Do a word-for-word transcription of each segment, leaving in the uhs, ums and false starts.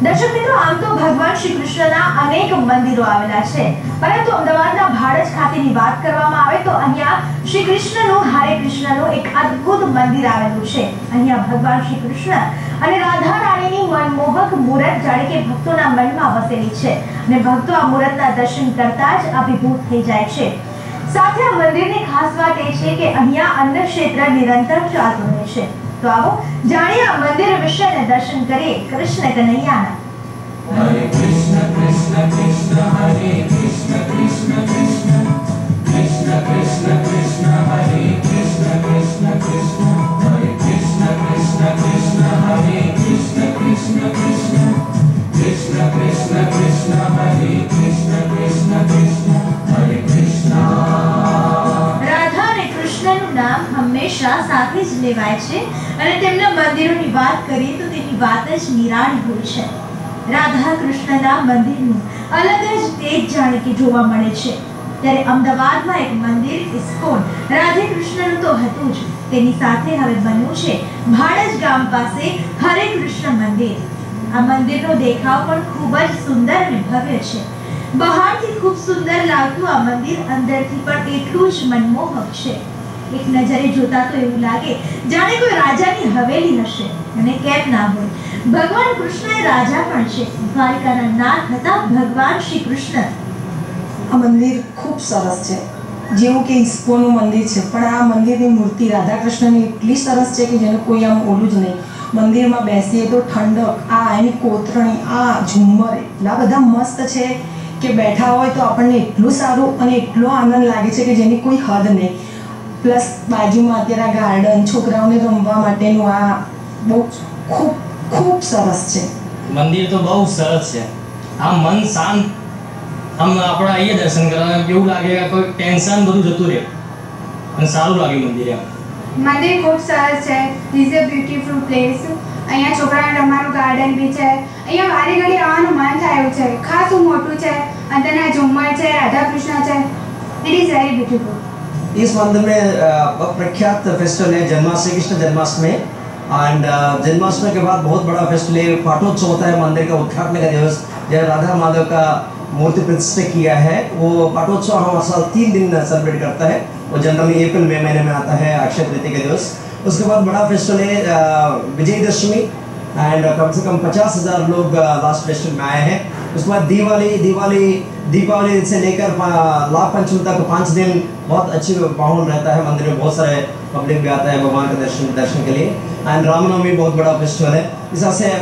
દર્શક મિત્રો, આમ તો ભગવાન શ્રી કૃષ્ણના અનેક મંદિરો આવેલા છે, પરંતુ અમદાવાદના ભાડજ ખાતેની વાત કરવામાં આવે તો અહીંયા શ્રી કૃષ્ણનું હરે કૃષ્ણનું એક અદ્ભુત મંદિર આવેલું છે। અહીંયા ભગવાન શ્રી કૃષ્ણ અને રાધા રાણીની મનમોહક મૂર્ત જાણે કે ભક્તોના મનમાં વસેલી છે અને ભક્તો આ મૂર્તના દર્શન કરતા જ અભિભૂત થઈ જાય છે। સાથે આ મંદિરની ખાસ વાત એ છે કે અહીંયા અન્ન ક્ષેત્ર નિરંતર ચાલતું રહે છે। तो आओ जानिए आ मंदिर विषय ने दर्शन करिए कृष्ण कन्हैयाना। हरे कृष्ण कृष्ण कृष्ण हरे कृष्ण कृष्ण कृष्ण कृष्ण कृष्ण कृष्ण हरे कृष्ण कृष्ण कृष्ण हरे कृष्ण कृष्ण कृष्ण हरे कृष्ण कृष्ण कृष्ण कृष्ण कृष्ण कृष्ण हरे कृष्ण कृष्ण कृष्ण हरे कृष्ण। राधा અને કૃષ્ણનું નામ હંમેશા સાથે જ લેવાય છે અને તેમના મંદિરોની વાત કરીએ તો તેની વાત જ નિરાળી હોય છે। રાધા કૃષ્ણના મંદિરનું અલગ જ તેજ જાણે કે જોવા મળે છે। ત્યારે અમદાવાદમાં એક મંદિર ઇસ્કોન રાધે કૃષ્ણનું તો હતું જ, તેની સાથે હવે બન્યું છે ભાડજ ગામ પાસે હરે કૃષ્ણ મંદિર। આ મંદિરનો દેખાવ પણ ખૂબ જ સુંદર અને ભવ્ય છે। બહારથી ખૂબ સુંદર લાગતું આ મંદિર અંદરથી પણ એટલું જ મનમોહક છે। એક નજરે જોતા તો એવું લાગે જાણે કોઈ રાજાની હવેલી હશે, અને કેમ ના હોય, ભગવાન કૃષ્ણ એ રાજા પણ છે। દ્વારિકાના નાથ હતા ભગવાન શ્રી કૃષ્ણ। આ મંદિર ખૂબ સરસ છે, જેવું કે ઇસ્કોનનું મંદિર છે, પણ આ મંદિરની મૂર્તિ રાધા કૃષ્ણની એટલી સરસ છે કે જેનું કોઈ આમ ઓલું જ નહીં। મંદિરમાં બેસીએ તો ઠંડક, આ એની કોતરણી, આ ઝુમ્મર એટલા બધા મસ્ત છે કે બેઠા હોય તો આપણને એટલું સારું અને એટલો આનંદ લાગે છે કે જેની કોઈ હદ નહીં। પ્લસ બાજુમાં અત્યારે ગાર્ડન, છોકરાઓને રમવા માટેનું આ બહુ ખૂબ ખૂબ સરસ છે। મંદિર તો બહુ સરસ છે, આમ મન શાંત, આમ આપણે આવીએ દર્શન કરવા એવું લાગે કે કોઈ ટેન્શન બધું જતું રહે અને સારું લાગે મંદિરે। મંદિર ખૂબ સરસ છે, ધીસ અ બ્યુટીફુલ પ્લેસ। અહીંયા છોકરાઓને રમવાનું ગાર્ડન બી છે, અહીંયા વારે ઘડી આવવાનું મન થાય એવું છે। ખાસું મોટું છે, અંદરના ઝુમ્મર છે, રાધા કૃષ્ણ છે, ઇટ ઇઝ વેરી બ્યુટીફુલ। इस मंदिर में प्रख्यात फेस्टिवल है जन्माष्टमी, कृष्ण जन्माष्टमी। एंड जन्माष्टमी के बाद बहुत बड़ा फेस्टिवल है पाठोत्सव होता है, मंदिर का उद्घाटन का दिवस जब राधा माधव का मूर्ति प्रतिष्ठा किया है। वो पाठोत्सव हर साल तीन दिन सेलिब्रेट करता है, वो जनरली अप्रैल मई महीने में आता है, अक्षय तृतीया के दिवस। उसके बाद बड़ा फेस्टिवल है विजयदशमी, एंड कम से कम पचास हज़ार लोग लास्ट फेस्टिवल में आए हैं। उसके बाद दिवाली दिवाली दीपावली से लेकर लाभ पंचमी तक पाँच दिन बहुत अच्छी माहौल रहता है। मंदिर में बहुत सारे पब्लिक भी आता है भगवान का दर्शन दर्शन के लिए। एंड रामनवमी बहुत बड़ा फेस्टिवल है। इस तरह से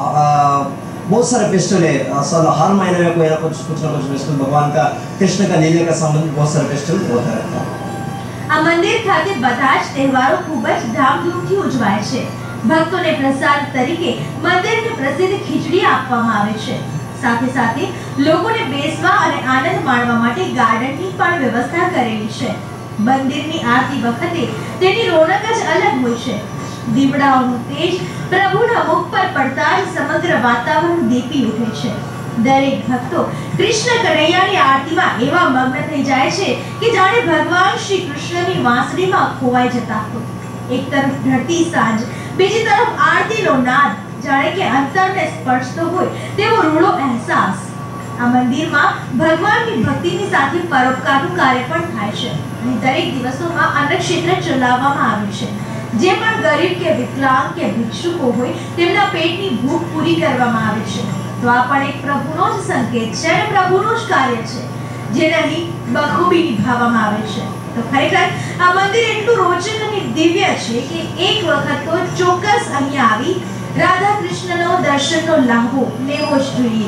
बहुत सारे फेस्टिवल है, साल हर महीने में कोई ना कुछ कुछ ना कुछ फेस्टिवल भगवान का कृष्ण का लीला का संबंध बहुत सारे फेस्टिवल होता रहता है। આ મંદિર ખાતે બધા જ તહેવારો ખૂબ જ ધામધૂમથી ઉજવાય છે। ભક્તોને પ્રસાદ તરીકે મંદિરની પ્રસિદ્ધ ખીચડી આપવામાં આવે છે। સાથે સાથે લોકોને બેસવા અને આનંદ માણવા માટે ગાર્ડનની પણ વ્યવસ્થા કરેલી છે। મંદિરની આરતી વખતે તેની રોનક જ અલગ હોય છે। દીવડાઓનું તેજ પ્રભુના મુખ પર પડતા જ સમગ્ર વાતાવરણ દીપી ઉઠે છે। દરેક ભક્તો કૃષ્ણ કનૈયાની આરતીમાં એવા મગ્ન થઈ જાય છે કે જાણે ભગવાન શ્રી કૃષ્ણની વાંસળીમાં ખોવાઈ જતા હોય। એક તરફ ઢળતી સાંજ, બીજી તરફ આરતીનો નાદ, જાણે કે અંતરને સ્પર્શતો હોય તેવો રૂડો અહેસાસ। આ મંદિરમાં ભગવાનની ભક્તિની સાથે પરોપકારનું કાર્ય પણ થાય છે અને દરેક દિવસોમાં અન્ન ક્ષેત્ર ચલાવવામાં આવે છે। જે પણ ગરીબ કે વિકલાંગ કે ભિક્ષુકો હોય તેમના પેટની ભૂખ પૂરી કરવામાં આવે છે। તો આ પણ એક પ્રભુનો જ સંકેત છે અને પ્રભુનું જ કાર્ય છે જેને અહીં બખૂબી નિભાવવામાં આવે છે। તો ખરેખર આ મંદિર એટલું રોચક અને દિવ્ય છે કે એક વખત તો ચોક્કસ અહીં આવી રાધા કૃષ્ણનો દર્શનનો લાભો લેવો જ જોઈએ।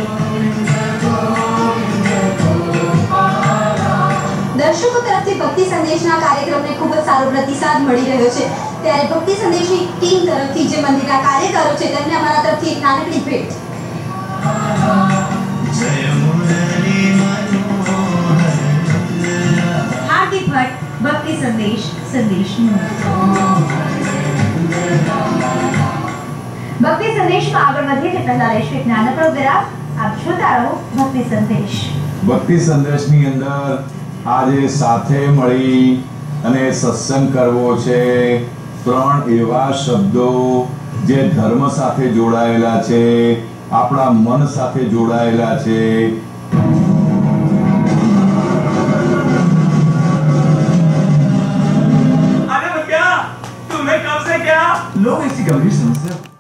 દર્શકો તરફથી ભક્તિ સંદેશના કાર્યક્રમને ખૂબ જ સારો પ્રતિસાદ મળી રહ્યો છે। ત્યારે ભક્તિ સંદેશની ટીમ તરફથી જે મંદિરના કાર્યકરો છે તેમને અમારા તરફથી એક નાનકડી ભેટ। હાર્દિક ભટ્ટ, ભક્તિ સંદેશ, સંદેશ ભક્તિ સંદેશમાં આગળ વધીએ તે પહેલા લઈશું એક નાનકડો વિરામ। આપ જોતા રહો ભક્તિ સંદેશ। ભક્તિ સંદેશની અંદર આજે સાથે મળી અને સત્સંગ કરવો છે। ત્રણ એવા શબ્દો જે ધર્મ સાથે જોડાયેલા છે, આપણા મન સાથે જોડાયેલા છે। अरे भैया तुम्हें कब से क्या लोग ऐसी गंभीर समस्या